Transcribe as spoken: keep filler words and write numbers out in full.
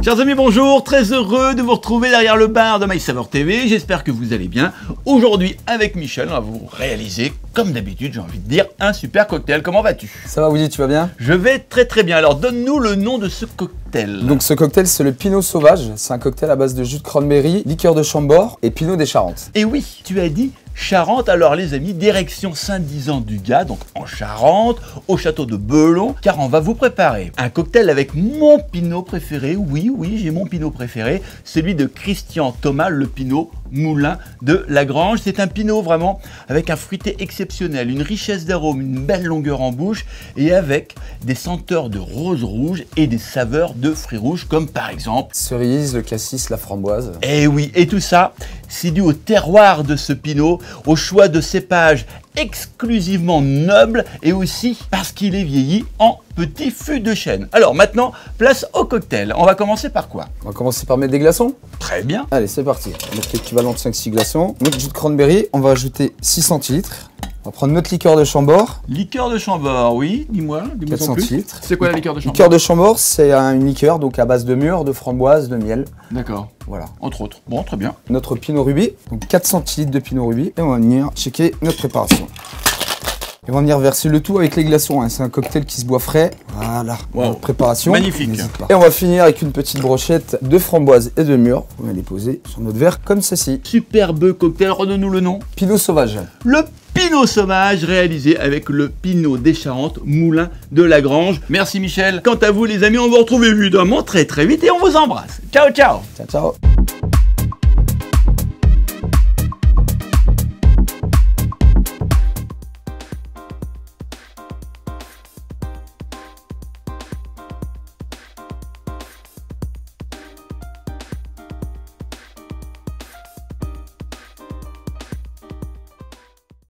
Chers amis, bonjour, très heureux de vous retrouver derrière le bar de MySaveur T V, j'espère que vous allez bien. Aujourd'hui, avec Michel, on va vous réaliser, comme d'habitude, j'ai envie de dire, un super cocktail. Comment vas-tu? Ça va, Woody, tu vas bien? Je vais très très bien, alors donne-nous le nom de ce cocktail. Donc ce cocktail, c'est le Pinot Sauvage, c'est un cocktail à base de jus de cranberry, liqueur de Chambord et Pinot des Charentes. Et oui, tu as dit Charente, alors les amis, direction Saint-Dizan-du-Gard, donc en Charente, au château de Belon, car on va vous préparer un cocktail avec mon Pinot préféré. Oui, oui, j'ai mon Pinot préféré, celui de Christian Thomas, le Pinot Moulin de Lagrange. C'est un Pinot vraiment avec un fruité exceptionnel, une richesse d'arômes, une belle longueur en bouche et avec des senteurs de rose rouge et des saveurs de fruits rouges, comme par exemple Cerise, le cassis, la framboise. Et oui, et tout ça, c'est dû au terroir de ce Pinot, au choix de cépages exclusivement nobles et aussi parce qu'il est vieilli en petit fût de chêne. Alors maintenant, place au cocktail. On va commencer par quoi? On va commencer par mettre des glaçons. Très bien. Allez, c'est parti. On va mettre l'équivalent de cinq six glaçons. Notre jus de cranberry, on va ajouter six centilitres. On va prendre notre liqueur de Chambord. Liqueur de Chambord, oui, dis-moi, dis-moi quatre en plus. centilitres. C'est quoi la liqueur de Chambord? Liqueur de Chambord, c'est une liqueur donc à base de mûre, de framboise, de miel. D'accord. Voilà. Entre autres. Bon, très bien. Notre Pinot Rubis, donc quatre centilitres de Pinot Rubis. Et on va venir checker notre préparation. Et on va venir verser le tout avec les glaçons, hein. C'est un cocktail qui se boit frais. Voilà, Wow. notre préparation. Magnifique. Et on va finir avec une petite brochette de framboise et de mûre. On va les poser sur notre verre comme ceci. Superbe cocktail, redonne-nous le nom. Pinot Sauvage. Le Pinot Sauvage réalisé avec le Pinot des Charentes, Moulin de Lagrange. Merci Michel. Quant à vous les amis, on vous retrouve évidemment très très vite et on vous embrasse. Ciao ciao. Ciao, ciao.